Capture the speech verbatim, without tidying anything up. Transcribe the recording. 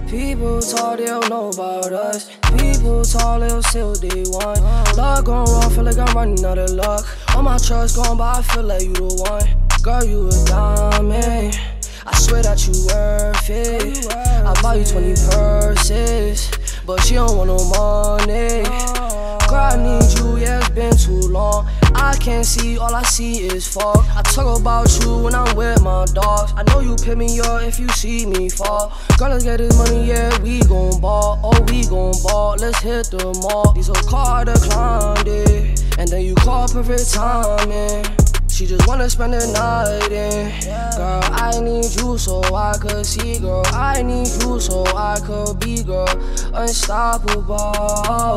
People talk, they don't know about us. People talk, they'll say what they want. Luck gone wrong, feel like I'm running out of luck. All my trust gone, but I feel like you the one. Girl, you a diamond, I swear that you worth it. I buy you twenty purses, but she don't want no money. Girl, I need you, yeah, it's been too long. I can't see, all I see is fog. I talk about you when I'm with my dogs. I know you pick me up if you see me fall. Girl, let's get this money, yeah, we gon' ball. Oh, we gon' ball, let's hit the mall. These old car declined it, and then you call perfect timing. She just wanna spend the night in. Girl, I need you so I could see, girl. I need you so I could be, girl, unstoppable.